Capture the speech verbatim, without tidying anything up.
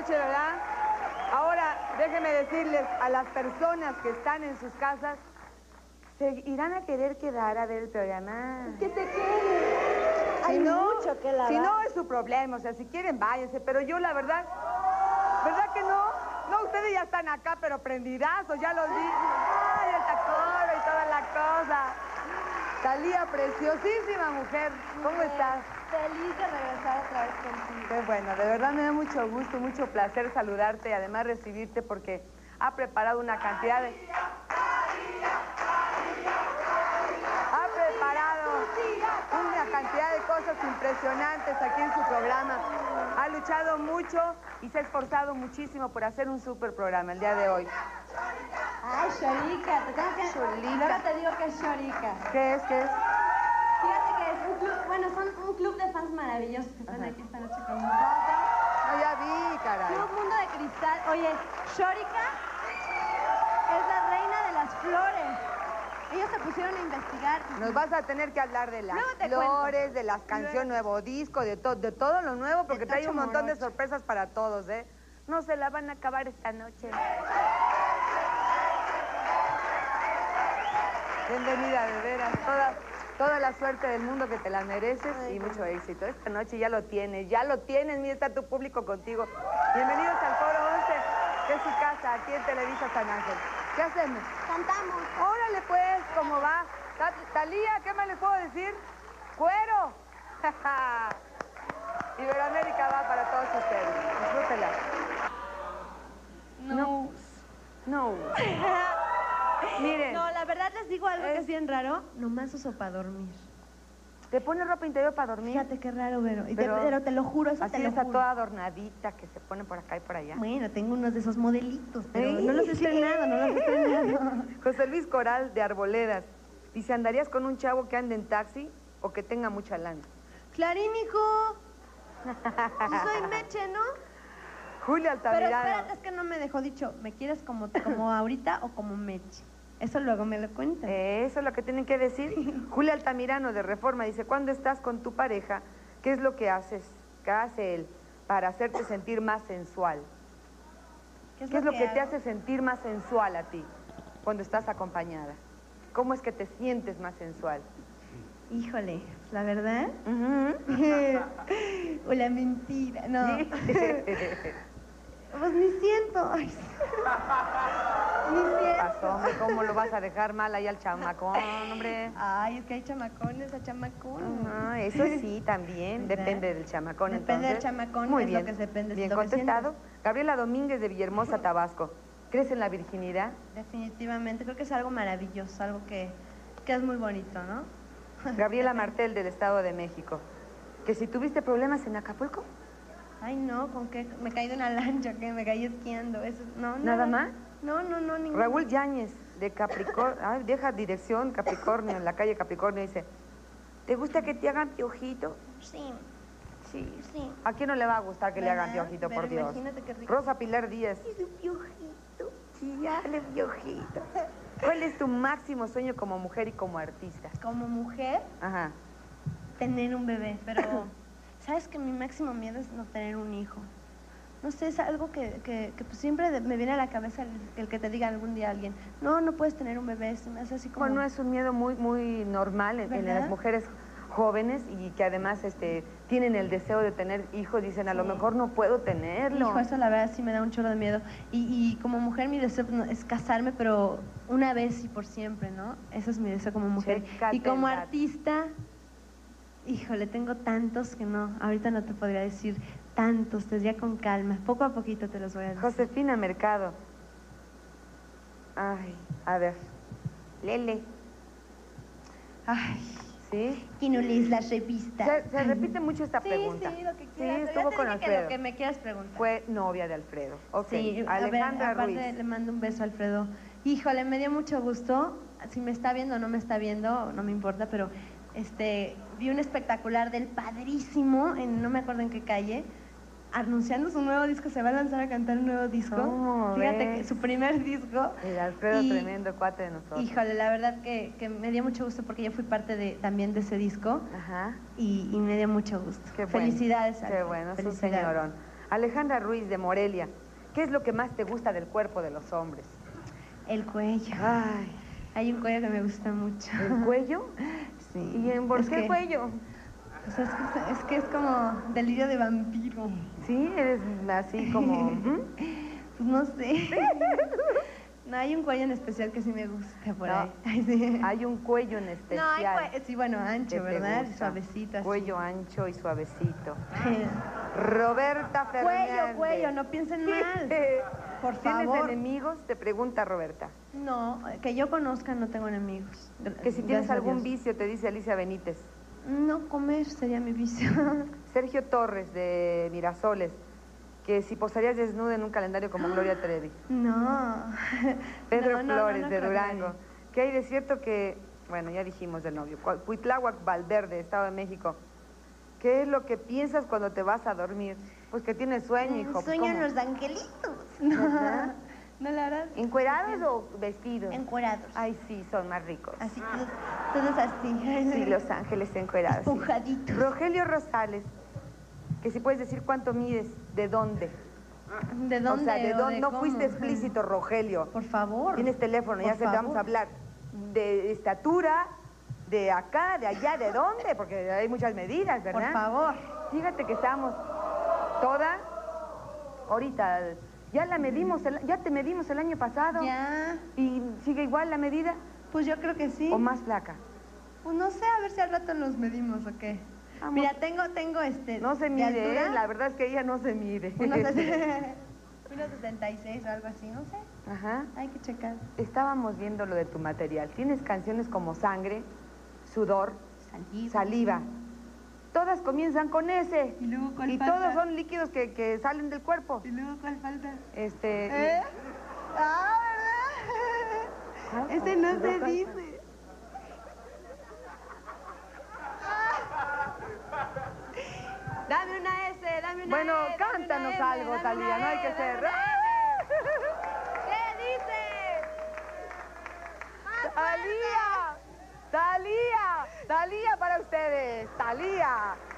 noche, ¿verdad? Ahora, déjenme decirles a las personas que están en sus casas, se irán a querer quedar a ver el programa. Que se quede. Si Hay no, mucho que lavar. Si no, es su problema. O sea, si quieren, váyanse. Pero yo, la verdad, ¿verdad que no? No, ustedes ya están acá, pero prendidazos, ya los vi. Ay, el tacoro y toda la cosa. Talía, preciosísima mujer. ¿Cómo Mujer, estás? Feliz de regresar otra vez contigo. Qué bueno, de verdad me da mucho gusto, mucho placer saludarte y además recibirte porque ha preparado una cantidad de... Ha preparado una cantidad de cosas impresionantes aquí en su programa. Ha luchado mucho y se ha esforzado muchísimo por hacer un súper programa el día de hoy. Ay, Shorika, te tengo que... Shorika. Luego te digo que es Shorika. ¿Qué es? ¿Qué es? Fíjate que es un club, bueno, son un club de fans maravillosos que están Ajá. aquí esta noche con nosotros. No, ya vi, caray. Club Mundo de Cristal. Oye, Shorika es la reina de las flores. Ellos se pusieron a investigar. Nos vas a tener que hablar de las Luego te flores, cuento. de las canciones, nuevo disco, de, to de todo lo nuevo, porque De trae un Tocho montón de Morocho. sorpresas para todos, ¿eh? No se la van a acabar esta noche. Bienvenida, de veras. Toda, toda la suerte del mundo que te la mereces. Ay, y mucho éxito. Esta noche ya lo tienes, ya lo tienes. Mira, está tu público contigo. Bienvenidos al Foro once, que es su casa, aquí en Televisa San Ángel. ¿Qué hacemos? Cantamos. Órale pues, ¿cómo va? Ta- Talía, ¿qué más les puedo decir? ¡Cuero! Iberoamérica va para todos ustedes. Disfrútela. No. No. Miren, No, la verdad les digo algo que Es- es bien raro. Nomás uso para dormir. ¿te pones ropa interior para dormir? Fíjate qué raro, Vero. Y te- Pero- Pero, te lo juro, eso Así te lo está juro. toda adornadita, que se pone por acá y por allá. Bueno, tengo unos de esos modelitos, pero Ay. no los he estrenado, no los he estrenado. José Luis Coral, de Arboledas. Dice, ¿andarías con un chavo que ande en taxi o que tenga mucha lana? Clarín, hijo. Yo soy Meche, ¿no? Julia Pero Altamirano. espérate, es que no me dejó dicho, ¿me quieres como, como ahorita o como Meche? Eso luego me lo cuentas. Eso es lo que tienen que decir. Julia Altamirano, de Reforma, dice, cuando estás con tu pareja, ¿qué es lo que haces? ¿Qué hace él para hacerte sentir más sensual? ¿Qué es lo que te hago? hace sentir más sensual a ti cuando estás acompañada? ¿Cómo es que te sientes más sensual? Híjole, la verdad. Ujú. O la mentira, no. Pues ni siento. Ay, sí. Ni siento. Pasó, hombre, ¿cómo lo vas a dejar mal ahí al chamacón, hombre? Ay, es que hay chamacones a chamacones. Ajá, eso sí, también, ¿Verdad? depende del chamacón, Depende del entonces. chamacón, Muy es lo bien, que depende, es bien lo que contestado. Gabriela Domínguez, de Villahermosa, Tabasco. ¿Crees en la virginidad? Definitivamente, creo que es algo maravilloso, algo que, que es muy bonito, ¿no? Gabriela Martel, del Estado de México. ¿Que si tuviste problemas en Acapulco? Ay, no, ¿con qué? Me caí de una lancha, que me caí esquiando, eso, no, ¿Nada más? No, no, no, ningún. Raúl Yáñez, de Capricornio, ay, deja dirección Capricornio, en la calle Capricornio, dice, ¿te gusta que te hagan piojito? Sí, Sí. sí. ¿A quién no le va a gustar que le hagan ¿Verdad? piojito, Pero por Dios? imagínate qué rico. Rosa Pilar Díaz. Es un piojito. Sí, dale, piojito. ¿Cuál es tu máximo sueño como mujer y como artista? Como mujer, Ajá. tener un bebé, pero sabes que mi máximo miedo es no tener un hijo. No sé, es algo que, que, que pues siempre de- me viene a la cabeza el, el que te diga algún día alguien, no, no puedes tener un bebé, se me hace así como... Bueno, es un miedo muy, muy normal en, en ¿Verdad? las mujeres jóvenes y que además este, tienen el deseo de tener hijos, dicen, a lo Sí. mejor no puedo tenerlo. Hijo, eso la verdad sí me da un chorro de miedo. Y, y como mujer mi deseo no, es casarme, pero una vez y por siempre, ¿no? Ese es mi deseo como mujer. Chécate Y como el dato. artista, híjole, tengo tantos que no, ahorita no te podría decir tantos, tendría con calma. Poco a poquito te los voy a decir. Josefina Mercado. Ay, a ver. Lele, Ay, ¿sí? ¿quién no lees las revistas? Se, se repite mucho esta Sí, pregunta. sí, lo que Sí, quieras. estuvo Ya te con dije que Alfredo. lo que me quieras preguntar. Fue novia de Alfredo. Ok. Sí, a ver, Alejandra aparte Ruiz. le mando un beso a Alfredo. Híjole, me dio mucho gusto. Si me está viendo o no me está viendo, no me importa, pero este vi un espectacular del Padrísimo, en no me acuerdo en qué calle, anunciando su nuevo disco. Se va a lanzar a cantar un nuevo disco. ¿Cómo Fíjate ves? que su primer disco. El Alfredo, Y- tremendo cuate de nosotros. Híjole, la verdad que, que me dio mucho gusto porque yo fui parte de, también de ese disco Ajá. y, y me dio mucho gusto. Qué bueno. Felicidades. Qué Alfredo, bueno, es un felicidades. señorón. Alejandra Ruiz de Morelia, ¿qué es lo que más te gusta del cuerpo de los hombres? El cuello. Ay, Hay un cuello que me gusta mucho. ¿el cuello? Sí. ¿Y en por Es qué el que- cuello? O sea, es que, es que es como delirio de vampiro. Sí, eres así como... ¿mm? Pues no sé. No, hay un cuello en especial que sí me gusta por No, ahí. Ay, sí. Hay un cuello en No, hay especial. cuello, sí, bueno, que ancho, te ¿verdad? gusta. Suavecito así. Cuello ancho y suavecito. Roberta Fernández. Cuello, cuello, no piensen mal. Por ¿Tienes favor. enemigos? Te pregunta Roberta. No, que yo conozca no tengo enemigos. Gra- Que si tienes gracias a algún Dios. vicio, te dice Alicia Benítez. No, comer sería mi vicio. Sergio Torres, de Mirasoles. Que si posarías desnuda en un calendario como Gloria Trevi. No. Pedro No, no, Flores, no, no de creo que Durango. nadie. ¿Qué hay de cierto que... Bueno, ya dijimos del novio. Cual- Cuitláhuac Valverde, Estado de México. ¿Qué es lo que piensas cuando te vas a dormir? Pues que tienes sueño, hijo. pues, Sueño en ¿cómo? los angelitos. No, ¿Verdad? no, la verdad. ¿Encuerados o vestidos? Encuerados. Ay, sí, son más ricos. Así, todos, todos así. Sí, Los Ángeles encuerados. sí. Esponjaditos. Rogelio Rosales, que si puedes decir cuánto mides, ¿de dónde? ¿De dónde? O sea, ¿de o dónde? de No cómo? fuiste explícito, Rogelio. Por favor. Tienes teléfono, ya Por se te vamos favor. a hablar. De estatura, de acá, de allá, ¿de dónde? Porque hay muchas medidas, ¿verdad? Por favor. Fíjate que estábamos toda, ahorita, ya la medimos, el- ya te medimos el año pasado. Ya. ¿Y sigue igual la medida? Pues yo creo que sí. ¿O más flaca? Pues no sé, a ver si al rato los medimos o qué. Vamos. Mira, tengo, tengo este. No se de mide, altura, ¿eh? La verdad es que ella no se mide. unos ses- unos sesenta y seis o algo así, no sé. Ajá. Hay que checar. Estábamos viendo lo de tu material. Tienes canciones como Sangre, Sudor, Saliva. Saliva. Todas comienzan con ese. ¿Y luego cuál Y falta? todos son líquidos que, que salen del cuerpo. ¿Y luego cuál falta? Este. y- ¿Eh? Ah, ¿verdad? Ah, Ese no ¿y luego se cuál dice. Dame una S, dame una Bueno, E, dame cántanos una M, algo, dame Talía, una no hay E, que dame ser. una M. ¿Qué dice? ¡Talía! ¡Talía! ¡Talía para ustedes! ¡Talía!